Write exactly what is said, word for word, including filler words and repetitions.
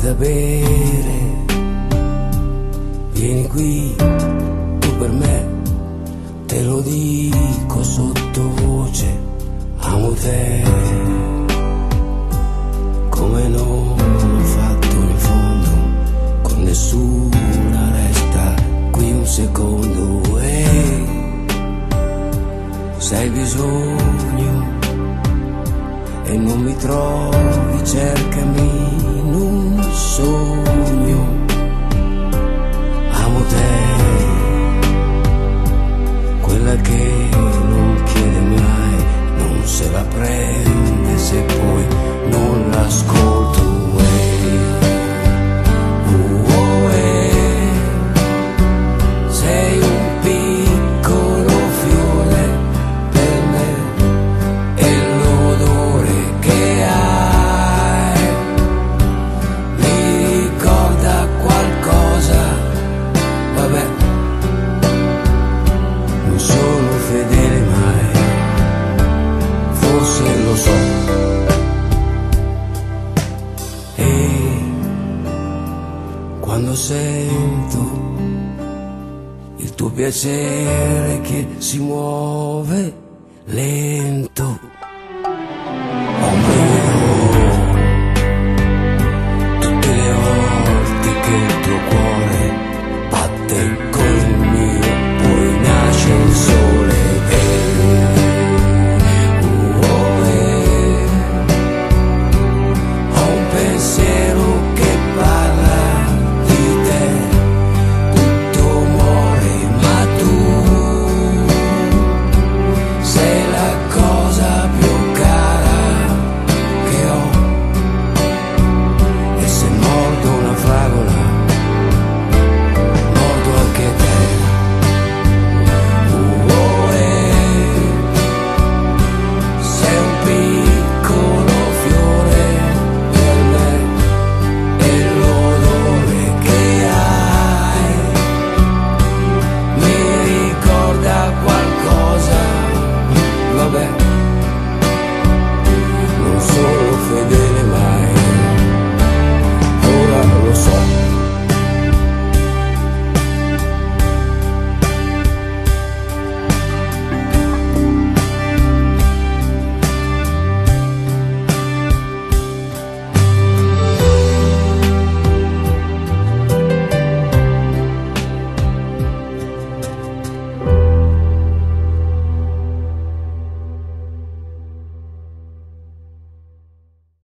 da bere, vieni qui, tu per me, te lo dico sottovoce, amo te, come non ho fatto in fondo, con nessuna resta qui un secondo, e se hai bisogno e non mi trovi, cercami in un sogno, amo te, quella che non chiede mai, non se la prende se poi non l'ascolto. eh. Oh, eh. Sei un piccolo fiore per me e l'odore che hai mi ricorda qualcosa. Vabbè, non sono fedele mai, forse lo so. E quando sento il tuo piacere che si muove lento, ombra